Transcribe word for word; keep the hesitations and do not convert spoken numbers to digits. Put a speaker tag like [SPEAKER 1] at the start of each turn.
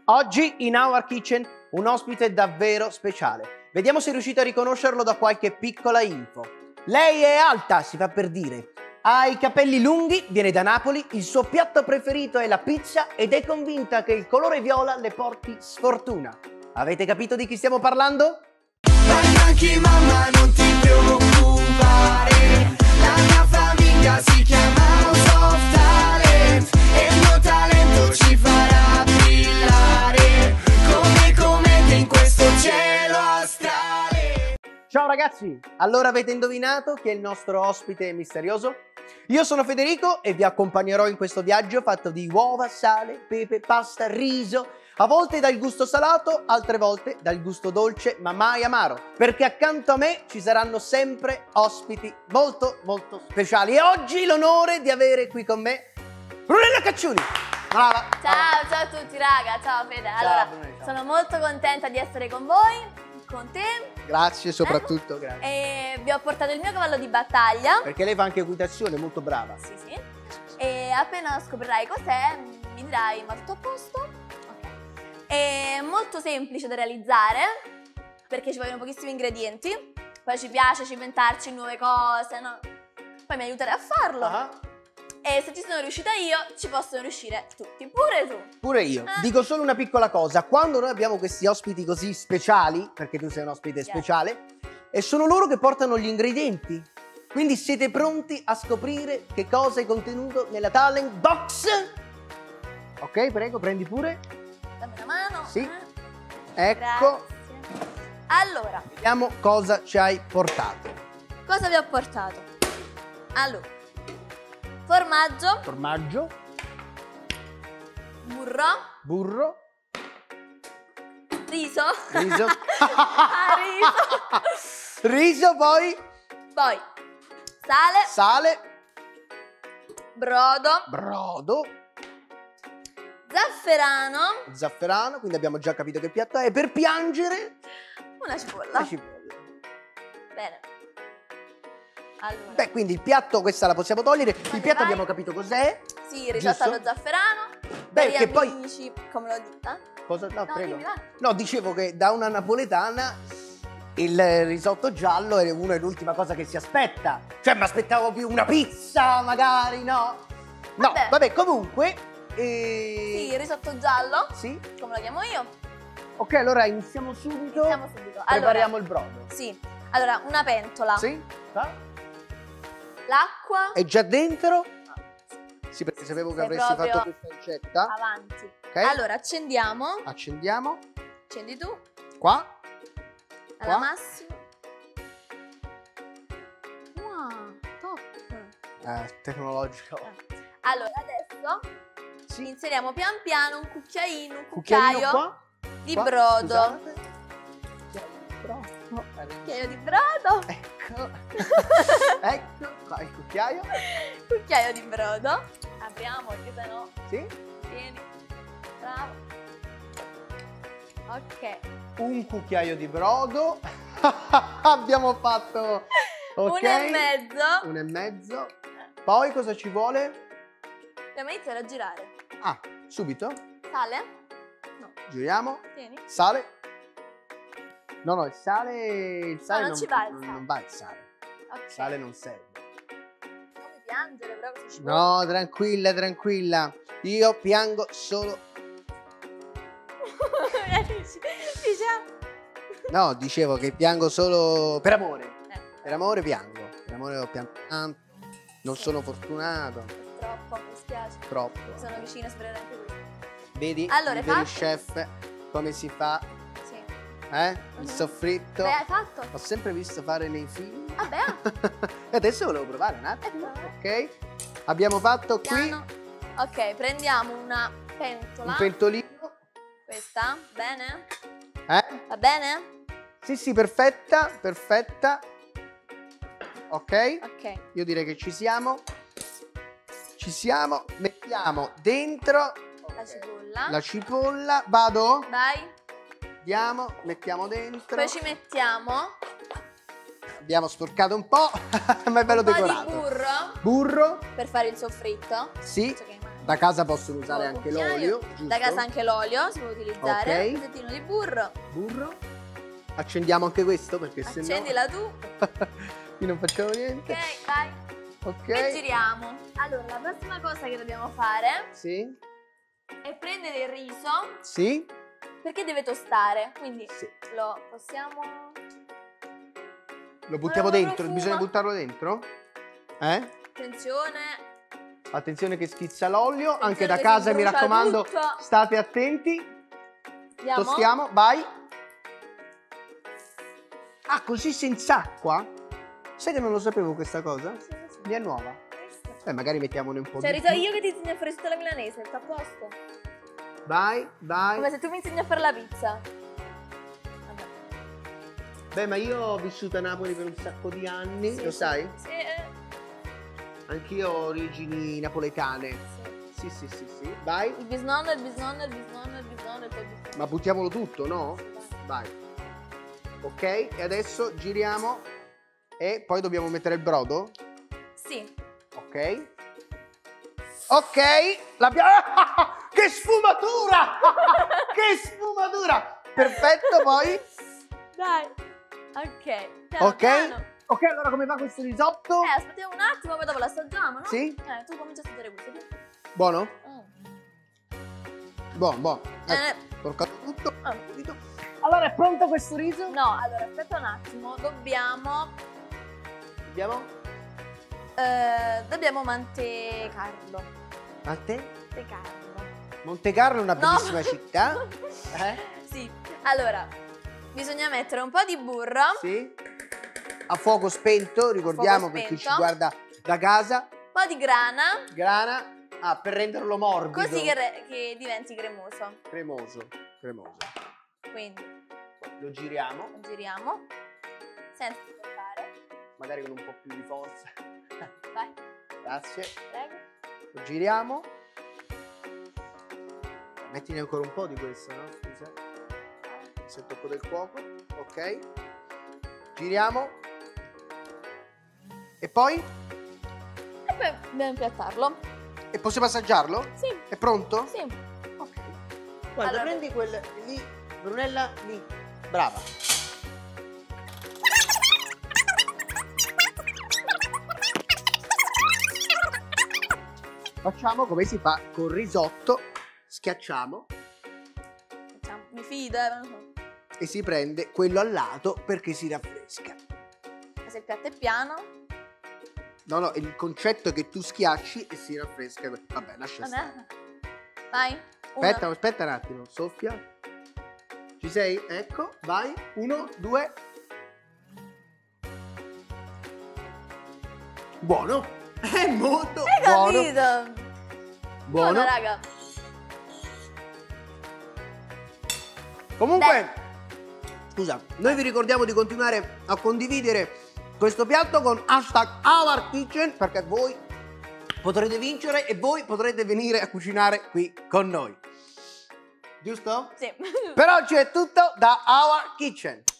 [SPEAKER 1] Oggi in Our Kitchen un ospite davvero speciale. Vediamo se riuscite a riconoscerlo da qualche piccola info. Lei è alta, si fa per dire. Ha i capelli lunghi, viene da Napoli, il suo piatto preferito è la pizza ed è convinta che il colore viola le porti sfortuna. Avete capito di chi stiamo parlando?
[SPEAKER 2] Anche mamma, non ti preoccupare, la mia famiglia si chiama House of Talent e il mio talento ci farà brillare come comete in questo cielo astrale.
[SPEAKER 1] Ciao ragazzi, allora avete indovinato chi è il nostro ospite misterioso? Io sono Federico e vi accompagnerò in questo viaggio fatto di uova, sale, pepe, pasta, riso, a volte dal gusto salato, altre volte dal gusto dolce, ma mai amaro, perché accanto a me ci saranno sempre ospiti molto molto speciali e oggi l'onore di avere qui con me Brunella Cacciuni. Brava.
[SPEAKER 3] Ciao, ciao a tutti raga, ciao Fede.
[SPEAKER 1] Ciao,
[SPEAKER 3] allora,
[SPEAKER 1] Brunella, ciao.
[SPEAKER 3] sono molto contenta di essere con voi, con te.
[SPEAKER 1] Grazie, soprattutto grazie.
[SPEAKER 3] E vi ho portato il mio cavallo di battaglia.
[SPEAKER 1] Perché lei fa anche equitazione, molto brava.
[SPEAKER 3] Sì, sì. E appena scoprirai cos'è, mi dirai, ma tutto a posto? Ok. È molto semplice da realizzare, perché ci vogliono pochissimi ingredienti. Poi ci piace cimentarci in nuove cose, no? Poi mi aiuterai a farlo.
[SPEAKER 1] Ah.
[SPEAKER 3] E se ci sono riuscita io, ci possono riuscire tutti, pure tu.
[SPEAKER 1] Pure io.
[SPEAKER 3] Ah.
[SPEAKER 1] Dico solo una piccola cosa. Quando noi abbiamo questi ospiti così speciali, perché tu sei un ospite
[SPEAKER 3] Yes.
[SPEAKER 1] speciale, e sono loro che portano gli ingredienti. Quindi siete pronti a scoprire che cosa è contenuto nella Talent Box? Ok, prego, prendi pure.
[SPEAKER 3] Dammi una mano.
[SPEAKER 1] Sì.
[SPEAKER 3] Eh.
[SPEAKER 1] Ecco,
[SPEAKER 3] Grazie. Allora,
[SPEAKER 1] vediamo cosa ci hai portato.
[SPEAKER 3] cosa vi ho portato? Allora, formaggio,
[SPEAKER 1] Formaggio,
[SPEAKER 3] burro,
[SPEAKER 1] burro,
[SPEAKER 3] riso,
[SPEAKER 1] riso.
[SPEAKER 3] Ah, riso.
[SPEAKER 1] Riso, poi
[SPEAKER 3] Poi sale,
[SPEAKER 1] sale,
[SPEAKER 3] brodo,
[SPEAKER 1] brodo,
[SPEAKER 3] zafferano,
[SPEAKER 1] zafferano, quindi abbiamo già capito che piatto è. Per piangere,
[SPEAKER 3] una cipolla.
[SPEAKER 1] la cipolla.
[SPEAKER 3] Bene. Allora,
[SPEAKER 1] Beh, quindi il piatto, questa la possiamo togliere. Il
[SPEAKER 3] Vai,
[SPEAKER 1] piatto
[SPEAKER 3] vai.
[SPEAKER 1] abbiamo capito cos'è.
[SPEAKER 3] sì, risotto
[SPEAKER 1] giusto?
[SPEAKER 3] allo zafferano.
[SPEAKER 1] Beh,
[SPEAKER 3] per
[SPEAKER 1] che
[SPEAKER 3] gli
[SPEAKER 1] poi-
[SPEAKER 3] amici, come lo dite?
[SPEAKER 1] Cosa? No,
[SPEAKER 3] No,
[SPEAKER 1] prego.
[SPEAKER 3] dimmi, vai.
[SPEAKER 1] No, dicevo che da una napoletana il risotto giallo è una è l'ultima cosa che si aspetta. Cioè, mi aspettavo più una pizza, magari, no? No, vabbè,
[SPEAKER 3] Vabbè.
[SPEAKER 1] comunque. eh,
[SPEAKER 3] Sì, risotto giallo,
[SPEAKER 1] Sì?
[SPEAKER 3] come lo chiamo io.
[SPEAKER 1] Ok, allora iniziamo subito.
[SPEAKER 3] Iniziamo subito.
[SPEAKER 1] Prepariamo
[SPEAKER 3] Allora,
[SPEAKER 1] il brodo.
[SPEAKER 3] sì. Allora, una pentola.
[SPEAKER 1] Sì? Fa?
[SPEAKER 3] L'acqua.
[SPEAKER 1] È già dentro? Sì, perché sapevo che
[SPEAKER 3] Sei
[SPEAKER 1] avresti
[SPEAKER 3] proprio
[SPEAKER 1] fatto questa ricetta.
[SPEAKER 3] Avanti.
[SPEAKER 1] Ok.
[SPEAKER 3] Allora, accendiamo.
[SPEAKER 1] Accendiamo.
[SPEAKER 3] Accendi tu.
[SPEAKER 1] Qua.
[SPEAKER 3] Alla
[SPEAKER 1] Qua.
[SPEAKER 3] massima. Wow, top.
[SPEAKER 1] Eh, tecnologico.
[SPEAKER 3] Allora, adesso
[SPEAKER 1] Sì.
[SPEAKER 3] inseriamo pian piano un cucchiaino, un
[SPEAKER 1] Cucchiaino
[SPEAKER 3] cucchiaio
[SPEAKER 1] qua.
[SPEAKER 3] di
[SPEAKER 1] qua,
[SPEAKER 3] brodo.
[SPEAKER 1] scusate. Cucchiaio di brodo.
[SPEAKER 3] Cucchiaio di brodo.
[SPEAKER 1] Ecco. Ecco qua il cucchiaio.
[SPEAKER 3] Cucchiaio di brodo. Apriamo perché sennò
[SPEAKER 1] Sì.
[SPEAKER 3] tieni. Bravo. Ok.
[SPEAKER 1] Un cucchiaio di brodo. Abbiamo fatto. Ok.
[SPEAKER 3] Uno e mezzo.
[SPEAKER 1] Uno e mezzo. Poi cosa ci vuole?
[SPEAKER 3] Dobbiamo iniziare a girare.
[SPEAKER 1] Ah, subito?
[SPEAKER 3] Sale? No.
[SPEAKER 1] Giriamo.
[SPEAKER 3] Tieni.
[SPEAKER 1] Sale. No, no, il sale. Il sale
[SPEAKER 3] non
[SPEAKER 1] non,
[SPEAKER 3] ci va il
[SPEAKER 1] non-
[SPEAKER 3] sale.
[SPEAKER 1] non va il sale.
[SPEAKER 3] Ok.
[SPEAKER 1] Il sale non serve.
[SPEAKER 3] Non mi piangere, però così ci
[SPEAKER 1] No, tranquilla, tranquilla. Io piango solo.
[SPEAKER 3] Dici- Diciamo.
[SPEAKER 1] No, dicevo che piango solo per amore.
[SPEAKER 3] Eh,
[SPEAKER 1] Per amore piango. Per amore ho pianto tanto. Non sono fortunato.
[SPEAKER 3] troppo, mi spiace.
[SPEAKER 1] Troppo.
[SPEAKER 3] Sono vicina a sperare anche questo.
[SPEAKER 1] Vedi?
[SPEAKER 3] Allora,
[SPEAKER 1] i veri
[SPEAKER 3] hai
[SPEAKER 1] chef come si fa?
[SPEAKER 3] Sì.
[SPEAKER 1] Eh? Il
[SPEAKER 3] Mhm.
[SPEAKER 1] soffritto.
[SPEAKER 3] Beh, hai fatto?
[SPEAKER 1] Ho sempre visto fare nei film.
[SPEAKER 3] Vabbè, ah.
[SPEAKER 1] E adesso volevo provare un attimo.
[SPEAKER 3] Ecco.
[SPEAKER 1] Ok? Abbiamo fatto
[SPEAKER 3] Piano. Ok, prendiamo una
[SPEAKER 1] qui
[SPEAKER 3] pentola.
[SPEAKER 1] un pentolino.
[SPEAKER 3] Questa, bene?
[SPEAKER 1] Eh?
[SPEAKER 3] Va bene?
[SPEAKER 1] Sì, sì, perfetta, perfetta. Ok?
[SPEAKER 3] Ok.
[SPEAKER 1] Io direi che ci siamo. Ci siamo. Mettiamo dentro
[SPEAKER 3] La
[SPEAKER 1] ok,
[SPEAKER 3] cipolla.
[SPEAKER 1] la cipolla. Vado?
[SPEAKER 3] Vai.
[SPEAKER 1] Andiamo, mettiamo dentro.
[SPEAKER 3] Poi ci mettiamo
[SPEAKER 1] Abbiamo sporcato un po', ma è bello
[SPEAKER 3] un po'
[SPEAKER 1] decorato.
[SPEAKER 3] di burro
[SPEAKER 1] Burro.
[SPEAKER 3] per fare il soffritto.
[SPEAKER 1] Sì.
[SPEAKER 3] Faccio che immagini.
[SPEAKER 1] Da casa possono usare
[SPEAKER 3] Un
[SPEAKER 1] anche
[SPEAKER 3] cucchiaio.
[SPEAKER 1] l'olio, giusto?
[SPEAKER 3] Da casa anche l'olio si può utilizzare.
[SPEAKER 1] Ok.
[SPEAKER 3] Un pezzettino di burro.
[SPEAKER 1] Burro. Accendiamo anche questo perché se no...
[SPEAKER 3] Accendila tu.
[SPEAKER 1] qui non facciamo niente.
[SPEAKER 3] Ok, vai.
[SPEAKER 1] Ok.
[SPEAKER 3] E giriamo. Allora, la prossima cosa che dobbiamo fare
[SPEAKER 1] Sì.
[SPEAKER 3] è prendere il riso
[SPEAKER 1] Sì.
[SPEAKER 3] perché deve tostare. Quindi
[SPEAKER 1] Sì.
[SPEAKER 3] lo possiamo...
[SPEAKER 1] Lo buttiamo
[SPEAKER 3] Guarda,
[SPEAKER 1] dentro,
[SPEAKER 3] profuma.
[SPEAKER 1] bisogna buttarlo dentro? Eh?
[SPEAKER 3] Attenzione.
[SPEAKER 1] Attenzione che schizza l'olio, anche da
[SPEAKER 3] che si
[SPEAKER 1] casa mi
[SPEAKER 3] brucia
[SPEAKER 1] raccomando,
[SPEAKER 3] tutto.
[SPEAKER 1] state attenti.
[SPEAKER 3] Andiamo.
[SPEAKER 1] Tostiamo, vai. Ah, così senza acqua? Sai che non lo sapevo questa cosa?
[SPEAKER 3] Sì, sì.
[SPEAKER 1] Mi è nuova. Eh, magari mettiamone un po'
[SPEAKER 3] Cioè,
[SPEAKER 1] di
[SPEAKER 3] Rita,
[SPEAKER 1] più.
[SPEAKER 3] io che ti insegno a fare tutta la milanese, sta a posto.
[SPEAKER 1] Vai, vai.
[SPEAKER 3] Come se tu mi insegni a fare la pizza. Vabbè.
[SPEAKER 1] Beh, ma io ho vissuto a Napoli per un sacco di anni,
[SPEAKER 3] Sì,
[SPEAKER 1] lo
[SPEAKER 3] sì.
[SPEAKER 1] sai?
[SPEAKER 3] Sì, eh,
[SPEAKER 1] Anch'io ho origini napoletane.
[SPEAKER 3] sì.
[SPEAKER 1] Sì, sì, sì, sì. Vai.
[SPEAKER 3] Il bisnonno, il bisnonno, il bisnonno, il bisnonno e poi il bisnonno.
[SPEAKER 1] Ma buttiamolo tutto, no?
[SPEAKER 3] Sì, vai.
[SPEAKER 1] Vai. Ok, e adesso giriamo e poi dobbiamo mettere il brodo?
[SPEAKER 3] Sì.
[SPEAKER 1] Ok. Ok, l'abbiamo... Che sfumatura! Che sfumatura! Perfetto, poi...
[SPEAKER 3] Dai. Ok. Piano,
[SPEAKER 1] Ok.
[SPEAKER 3] piano.
[SPEAKER 1] Ok, allora come va questo risotto?
[SPEAKER 3] Eh, aspettiamo un attimo, poi dopo lo assaggiamo, no?
[SPEAKER 1] Sì?
[SPEAKER 3] Eh, tu cominci a assaggiare questo.
[SPEAKER 1] Buono?
[SPEAKER 3] Mm.
[SPEAKER 1] Buono, buono. Ecco,
[SPEAKER 3] Eh,
[SPEAKER 1] porcato tutto.
[SPEAKER 3] Ah.
[SPEAKER 1] Allora, è pronto questo riso?
[SPEAKER 3] no, allora aspetta un attimo, dobbiamo
[SPEAKER 1] Abbiamo?
[SPEAKER 3] eh, dobbiamo mantecarlo.
[SPEAKER 1] A te?
[SPEAKER 3] Mantecarlo.
[SPEAKER 1] Monte Carlo è una
[SPEAKER 3] No.
[SPEAKER 1] bellissima città. Eh?
[SPEAKER 3] Sì. Allora, bisogna mettere un po' di burro.
[SPEAKER 1] Sì. A fuoco spento, ricordiamo per chi ci
[SPEAKER 3] spento.
[SPEAKER 1] guarda da casa.
[SPEAKER 3] Un po' di grana,
[SPEAKER 1] Grana. Ah, per renderlo morbido.
[SPEAKER 3] così che, re- che diventi cremoso.
[SPEAKER 1] Cremoso. Cremoso.
[SPEAKER 3] Quindi
[SPEAKER 1] Lo giriamo.
[SPEAKER 3] lo giriamo senza toccare.
[SPEAKER 1] Magari con un po' più di forza.
[SPEAKER 3] Vai,
[SPEAKER 1] Grazie.
[SPEAKER 3] prego.
[SPEAKER 1] Lo giriamo. Mettine ancora un po' di questo, no? Scusa. Se il tocco del cuoco. Ok. Giriamo. E poi?
[SPEAKER 3] E poi dobbiamo impiattarlo.
[SPEAKER 1] E possiamo assaggiarlo?
[SPEAKER 3] Sì,
[SPEAKER 1] È pronto?
[SPEAKER 3] sì.
[SPEAKER 1] Ok. Guarda,
[SPEAKER 3] Allora-
[SPEAKER 1] prendi quel lì, Brunella, lì. Brava. Facciamo come si fa col risotto. Schiacciamo
[SPEAKER 3] Facciamo. Mi fido, eh, non lo so.
[SPEAKER 1] e si prende quello al lato perché si raffresca.
[SPEAKER 3] Se il piatto è piano,
[SPEAKER 1] No, no, il concetto è che tu schiacci e si raffresca. Vabbè, lascia stare.
[SPEAKER 3] vabbè. Vai. Uno.
[SPEAKER 1] Aspetta, aspetta un attimo, soffia. Ci sei? Ecco, vai. Uno, due. Buono. È molto
[SPEAKER 3] Hai
[SPEAKER 1] buono.
[SPEAKER 3] capito?
[SPEAKER 1] Buono.
[SPEAKER 3] Buono, raga.
[SPEAKER 1] Comunque, scusa, noi vi ricordiamo di continuare a condividere questo piatto con hashtag OurKitchen perché voi potrete vincere e voi potrete venire a cucinare qui con noi. Giusto?
[SPEAKER 3] Sì.
[SPEAKER 1] Per oggi è tutto da Our Kitchen.